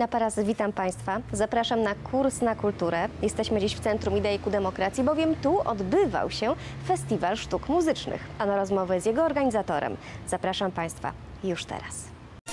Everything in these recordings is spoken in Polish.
Agata Paras, witam Państwa. Zapraszam na kurs na kulturę. Jesteśmy dziś w Centrum Idei ku Demokracji, bowiem tu odbywał się Festiwal Sztuk Muzycznych. A na rozmowę z jego organizatorem zapraszam Państwa już teraz.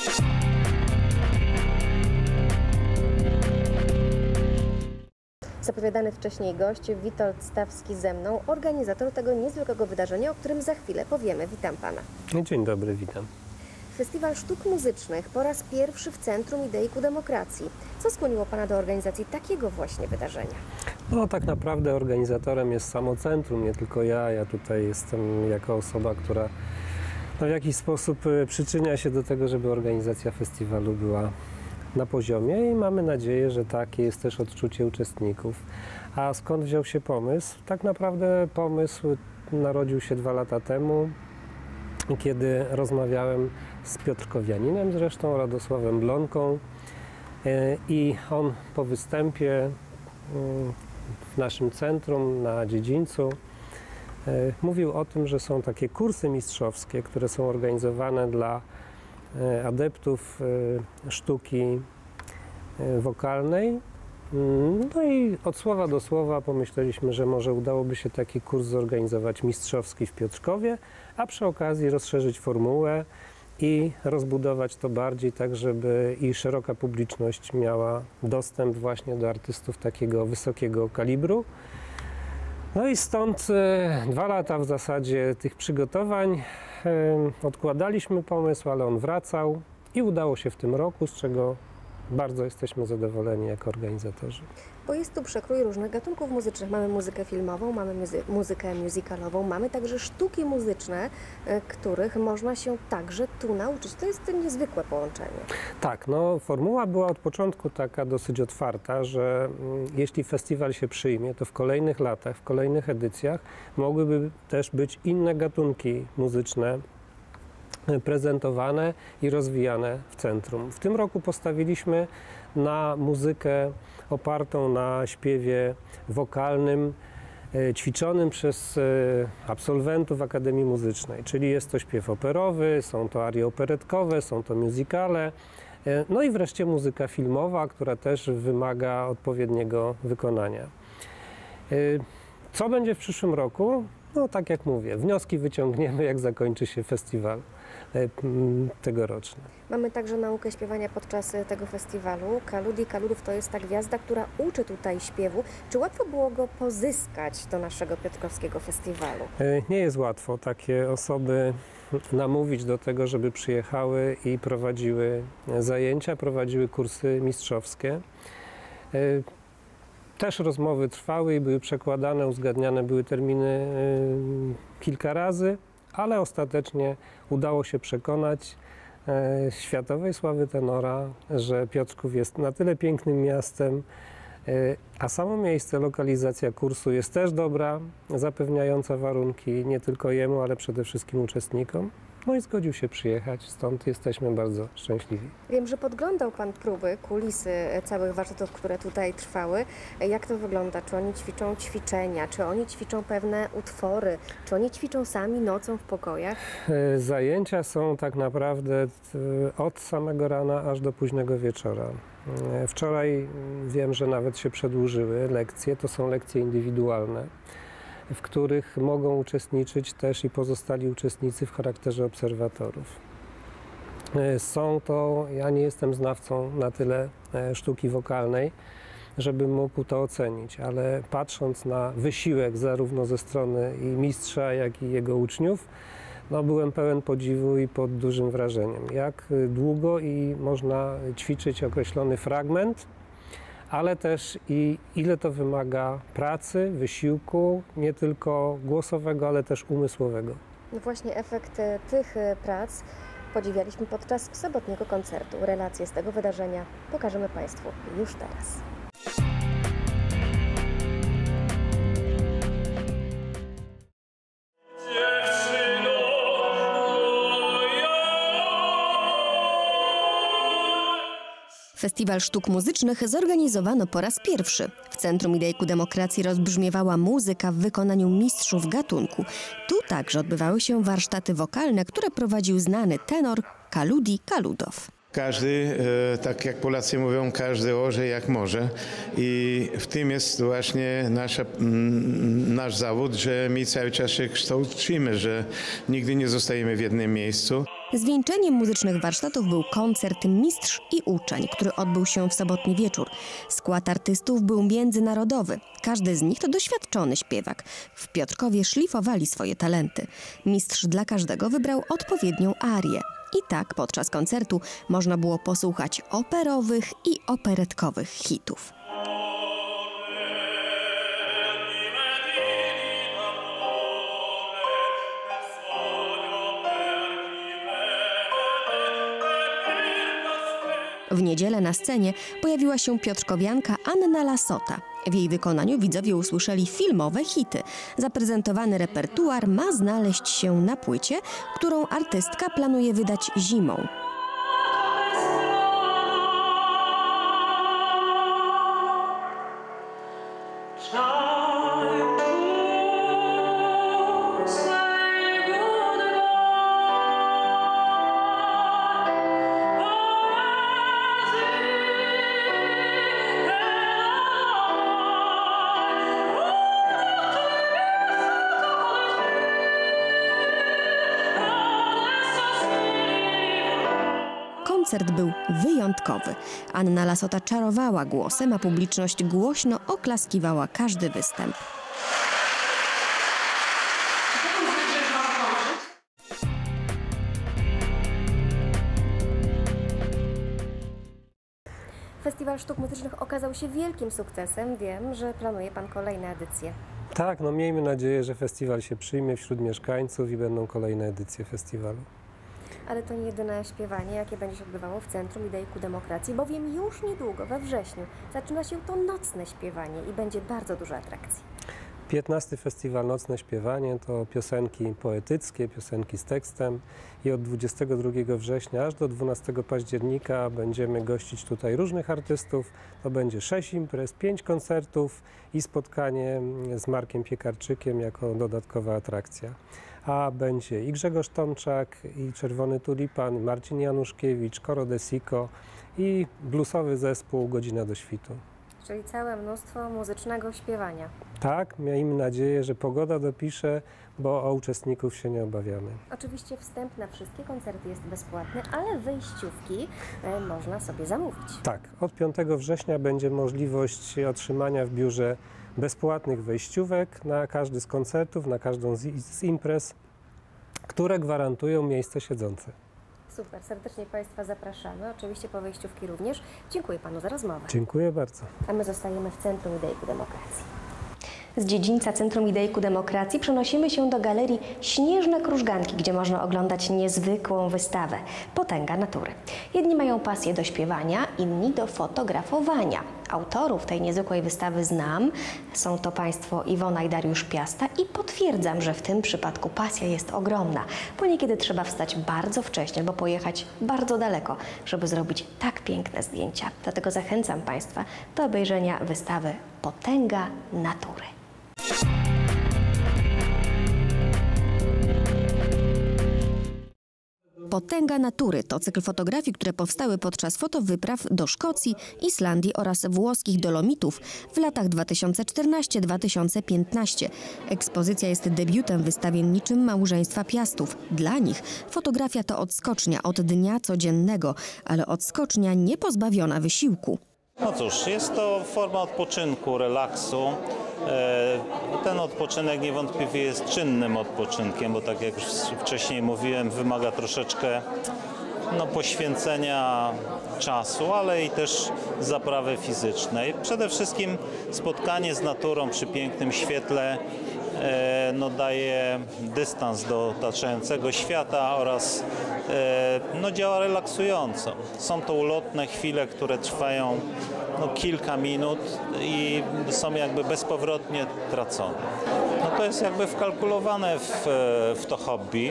Zapowiadany wcześniej gość Witold Stawski ze mną, organizator tego niezwykłego wydarzenia, o którym za chwilę powiemy. Witam Pana. Dzień dobry, witam. Festiwal Sztuk Muzycznych po raz pierwszy w Centrum Idei ku Demokracji. Co skłoniło Pana do organizacji takiego właśnie wydarzenia? No tak naprawdę organizatorem jest samo centrum, nie tylko ja. Ja tutaj jestem jako osoba, która w jakiś sposób przyczynia się do tego, żeby organizacja festiwalu była na poziomie i mamy nadzieję, że takie jest też odczucie uczestników. A skąd wziął się pomysł? Tak naprawdę pomysł narodził się 2 lata temu, kiedy rozmawiałem z Piotrkowianinem, zresztą Radosławem Blonką, i on po występie w naszym centrum na Dziedzińcu mówił o tym, że są takie kursy mistrzowskie, które są organizowane dla adeptów sztuki wokalnej. No i od słowa do słowa pomyśleliśmy, że może udałoby się taki kurs zorganizować mistrzowski w Piotrkowie, a przy okazji rozszerzyć formułę i rozbudować to bardziej tak, żeby i szeroka publiczność miała dostęp właśnie do artystów takiego wysokiego kalibru. No i stąd 2 lata w zasadzie tych przygotowań. Odkładaliśmy pomysł, ale on wracał i udało się w tym roku, z czego bardzo jesteśmy zadowoleni jako organizatorzy. Bo jest tu przekrój różnych gatunków muzycznych. Mamy muzykę filmową, mamy muzykę musicalową, mamy także sztuki muzyczne, których można się także tu nauczyć. To jest niezwykłe połączenie. Tak, no formuła była od początku taka dosyć otwarta, że jeśli festiwal się przyjmie, to w kolejnych latach, w kolejnych edycjach mogłyby też być inne gatunki muzyczne prezentowane i rozwijane w centrum. W tym roku postawiliśmy na muzykę opartą na śpiewie wokalnym, ćwiczonym przez absolwentów Akademii Muzycznej, czyli jest to śpiew operowy, są to arie operetkowe, są to musicale, no i wreszcie muzyka filmowa, która też wymaga odpowiedniego wykonania. Co będzie w przyszłym roku? No tak jak mówię, wnioski wyciągniemy, jak zakończy się festiwal tegoroczny. Mamy także naukę śpiewania podczas tego festiwalu. Kaludi Kaludów to jest ta gwiazda, która uczy tutaj śpiewu. Czy łatwo było go pozyskać do naszego piotrkowskiego festiwalu? Nie jest łatwo takie osoby namówić do tego, żeby przyjechały i prowadziły zajęcia, prowadziły kursy mistrzowskie. Też rozmowy trwały i były przekładane, uzgadniane były terminy kilka razy, ale ostatecznie udało się przekonać światowej sławy tenora, że Piotrków jest na tyle pięknym miastem, a samo miejsce, lokalizacja kursu jest też dobra, zapewniająca warunki nie tylko jemu, ale przede wszystkim uczestnikom. No i zgodził się przyjechać, stąd jesteśmy bardzo szczęśliwi. Wiem, że podglądał Pan próby, kulisy całych warsztatów, które tutaj trwały. Jak to wygląda? Czy oni ćwiczą ćwiczenia? Czy oni ćwiczą pewne utwory? Czy oni ćwiczą sami nocą w pokojach? Zajęcia są tak naprawdę od samego rana aż do późnego wieczora. Wczoraj wiem, że nawet się przedłużyły lekcje. To są lekcje indywidualne, w których mogą uczestniczyć też i pozostali uczestnicy w charakterze obserwatorów. Są to, ja nie jestem znawcą na tyle sztuki wokalnej, żebym mógł to ocenić, ale patrząc na wysiłek zarówno ze strony i mistrza, jak i jego uczniów, no byłem pełen podziwu i pod dużym wrażeniem. Jak długo i można ćwiczyć określony fragment, ale też i ile to wymaga pracy, wysiłku, nie tylko głosowego, ale też umysłowego. No właśnie efekt tych prac podziwialiśmy podczas sobotniego koncertu. Relacje z tego wydarzenia pokażemy Państwu już teraz. Festiwal Sztuk Muzycznych zorganizowano po raz pierwszy. W Centrum Idei ku Demokracji rozbrzmiewała muzyka w wykonaniu mistrzów gatunku. Tu także odbywały się warsztaty wokalne, które prowadził znany tenor Kaludi Kaludow. Każdy, tak jak Polacy mówią, każdy orze jak może i w tym jest właśnie nasz zawód, że my cały czas się kształcimy, że nigdy nie zostajemy w jednym miejscu. Zwieńczeniem muzycznych warsztatów był koncert Mistrz i Uczeń, który odbył się w sobotni wieczór. Skład artystów był międzynarodowy. Każdy z nich to doświadczony śpiewak. W Piotrkowie szlifowali swoje talenty. Mistrz dla każdego wybrał odpowiednią arię. I tak podczas koncertu można było posłuchać operowych i operetkowych hitów. W niedzielę na scenie pojawiła się piotrkowianka Anna Lasota. W jej wykonaniu widzowie usłyszeli filmowe hity. Zaprezentowany repertuar ma znaleźć się na płycie, którą artystka planuje wydać zimą. Koncert był wyjątkowy. Anna Lasota czarowała głosem, a publiczność głośno oklaskiwała każdy występ. Festiwal Sztuk Muzycznych okazał się wielkim sukcesem. Wiem, że planuje Pan kolejne edycje. Tak, no miejmy nadzieję, że festiwal się przyjmie wśród mieszkańców i będą kolejne edycje festiwalu. Ale to nie jedyne śpiewanie, jakie będzie się odbywało w Centrum Idei ku Demokracji, bowiem już niedługo, we wrześniu, zaczyna się to nocne śpiewanie i będzie bardzo dużo atrakcji. 15. Festiwal Nocne Śpiewanie to piosenki poetyckie, piosenki z tekstem i od 22 września aż do 12 października będziemy gościć tutaj różnych artystów. To będzie 6 imprez, 5 koncertów i spotkanie z Markiem Piekarczykiem jako dodatkowa atrakcja. A będzie i Grzegorz Tomczak, i Czerwony Tulipan, Marcin Januszkiewicz, Coro de Sico i bluesowy zespół Godzina do świtu. Czyli całe mnóstwo muzycznego śpiewania. Tak, miejmy nadzieję, że pogoda dopisze, bo o uczestników się nie obawiamy. Oczywiście wstęp na wszystkie koncerty jest bezpłatny, ale wejściówki można sobie zamówić. Tak, od 5 września będzie możliwość otrzymania w biurze bezpłatnych wejściówek na każdy z koncertów, na każdą z imprez, które gwarantują miejsce siedzące. Super, serdecznie Państwa zapraszamy, oczywiście po wejściówki również. Dziękuję Panu za rozmowę. Dziękuję bardzo. A my zostajemy w Centrum Idei ku Demokracji. Z dziedzińca Centrum Idei ku Demokracji przenosimy się do galerii Śnieżne Krużganki, gdzie można oglądać niezwykłą wystawę Potęga natury. Jedni mają pasję do śpiewania, inni do fotografowania. Autorów tej niezwykłej wystawy znam. Są to Państwo Iwona i Dariusz Piasta i potwierdzam, że w tym przypadku pasja jest ogromna, bo niekiedy trzeba wstać bardzo wcześnie albo pojechać bardzo daleko, żeby zrobić tak piękne zdjęcia. Dlatego zachęcam Państwa do obejrzenia wystawy Potęga natury. Potęga natury to cykl fotografii, które powstały podczas fotowypraw do Szkocji, Islandii oraz włoskich Dolomitów w latach 2014-2015. Ekspozycja jest debiutem wystawienniczym małżeństwa Piastów. Dla nich fotografia to odskocznia od dnia codziennego, ale odskocznia niepozbawiona wysiłku. No cóż, jest to forma odpoczynku, relaksu. Ten odpoczynek niewątpliwie jest czynnym odpoczynkiem, bo tak jak już wcześniej mówiłem, wymaga troszeczkę poświęcenia czasu, ale i też zaprawy fizycznej. Przede wszystkim spotkanie z naturą przy pięknym świetle daje dystans do otaczającego świata oraz działa relaksująco. Są to ulotne chwile, które trwają kilka minut i są jakby bezpowrotnie tracone. To jest jakby wkalkulowane w to hobby.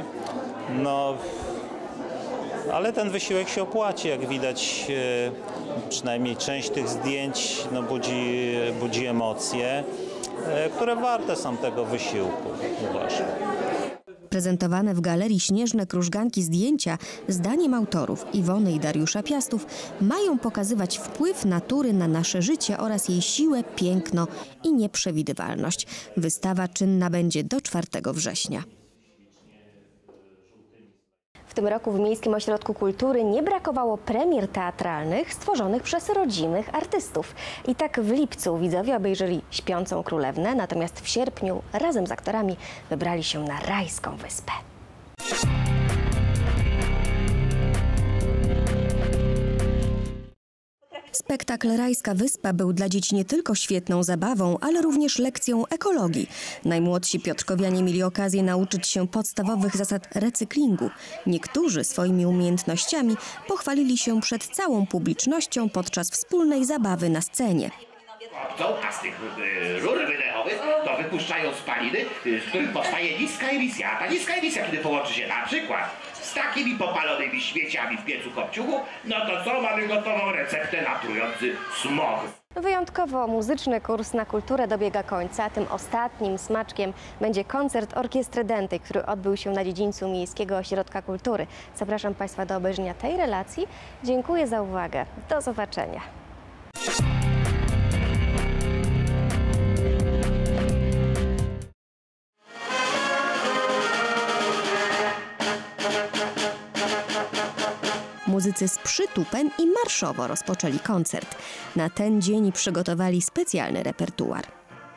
Ale ten wysiłek się opłaci, jak widać, przynajmniej część tych zdjęć budzi emocje, które warte są tego wysiłku, uważam. Zaprezentowane w Galerii Śnieżne Krużganki zdjęcia, zdaniem autorów Iwony i Dariusza Piastów, mają pokazywać wpływ natury na nasze życie oraz jej siłę, piękno i nieprzewidywalność. Wystawa czynna będzie do 4 września. W tym roku w Miejskim Ośrodku Kultury nie brakowało premier teatralnych stworzonych przez rodzimych artystów. I tak w lipcu widzowie obejrzeli Śpiącą Królewnę, natomiast w sierpniu razem z aktorami wybrali się na Rajską Wyspę. Spektakl Rajska Wyspa był dla dzieci nie tylko świetną zabawą, ale również lekcją ekologii. Najmłodsi piotrkowianie mieli okazję nauczyć się podstawowych zasad recyklingu. Niektórzy swoimi umiejętnościami pochwalili się przed całą publicznością podczas wspólnej zabawy na scenie. A z tych rur wydechowych to wypuszczają spaliny, z których powstaje niska emisja. A ta niska emisja, kiedy połączy się na przykład z takimi popalonymi śmieciami w piecu kopciuchu, no to co? Mamy gotową receptę na trujący smog. Wyjątkowo muzyczny kurs na kulturę dobiega końca. Tym ostatnim smaczkiem będzie koncert Orkiestry Dętej, który odbył się na dziedzińcu Miejskiego Ośrodka Kultury. Zapraszam Państwa do obejrzenia tej relacji. Dziękuję za uwagę. Do zobaczenia. Muzycy z przytupem i marszowo rozpoczęli koncert. Na ten dzień przygotowali specjalny repertuar.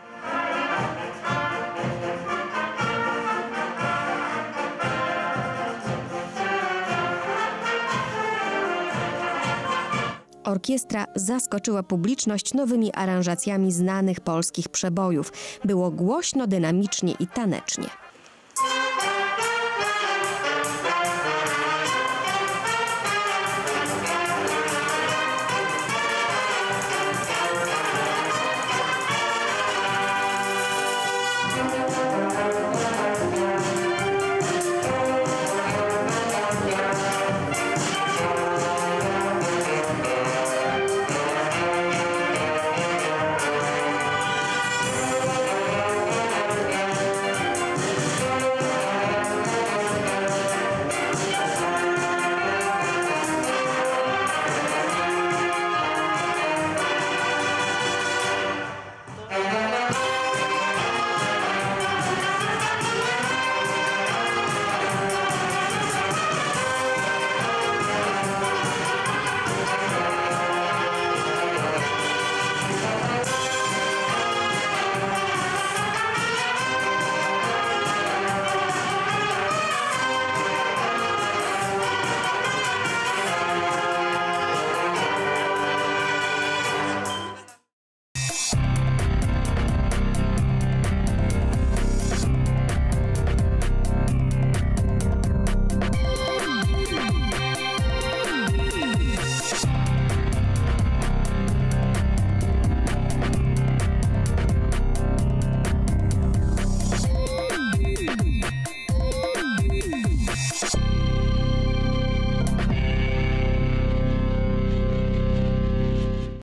Orkiestra zaskoczyła publiczność nowymi aranżacjami znanych polskich przebojów. Było głośno, dynamicznie i tanecznie.